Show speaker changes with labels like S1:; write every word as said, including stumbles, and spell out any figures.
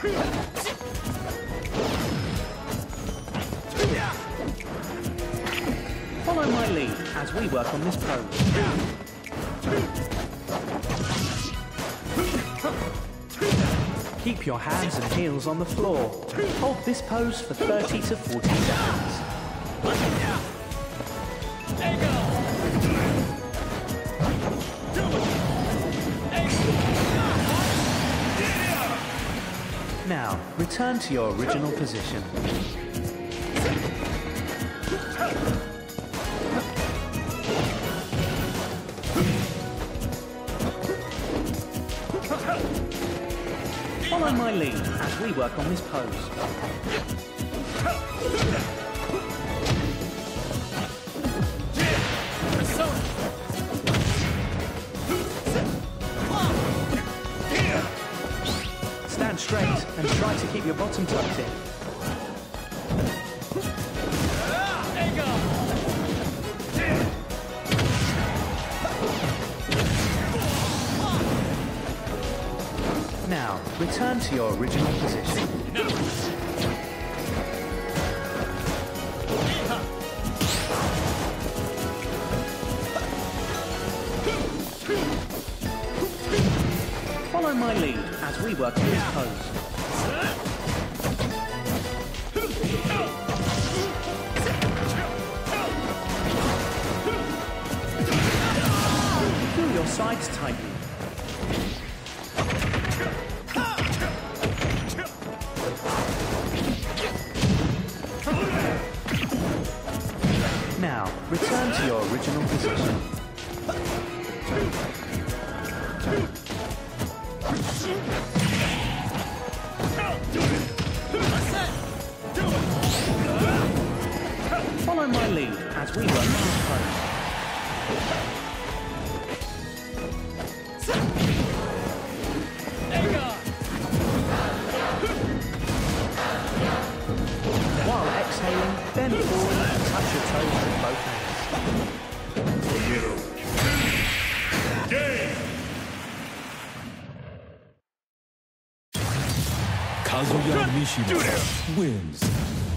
S1: Follow my lead as we work on this pose. Keep your hands and heels on the floor. Hold this pose for thirty to forty seconds. Now, return to your original position. Follow my lead as we work on this pose. Stand straight and try to keep your bottom tucked in. Now, return to your original position. Follow my lead as we work on this pose. Feel your sides tighten. Now, return to your original position. Follow my lead as we work on this pose. While exhaling, bend forward and touch your toes with both hands.
S2: Kazuya Mishima wins.